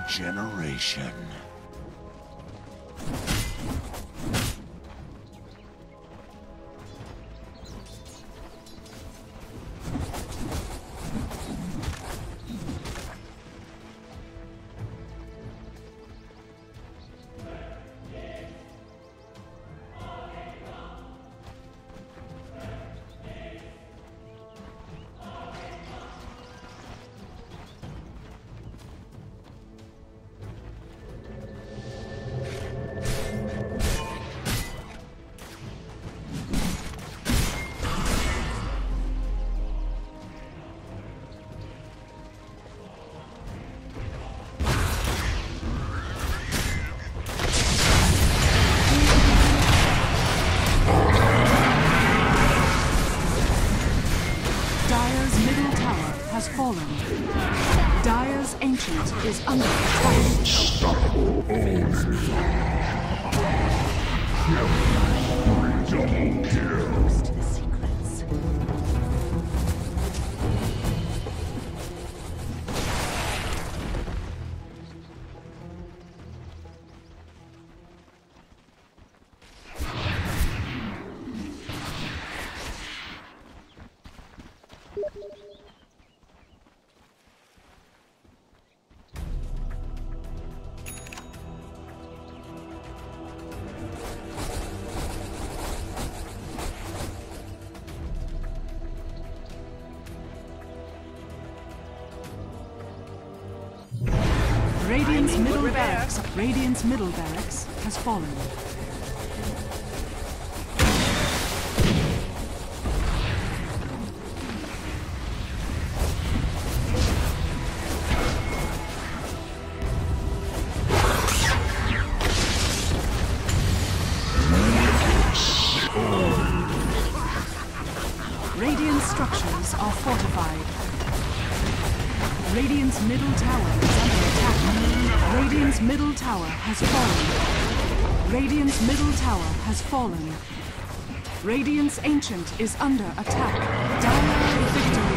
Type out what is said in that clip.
generation. Fallen. Dire's Ancient is under attack. Unstoppable double kill. To the secrets. Radiant's middle barracks has fallen. Radiant structures are fortified. Radiant's middle tower is under attack. Radiant's middle tower has fallen. Radiant's middle tower has fallen. Radiant's Ancient is under attack. Dire victory.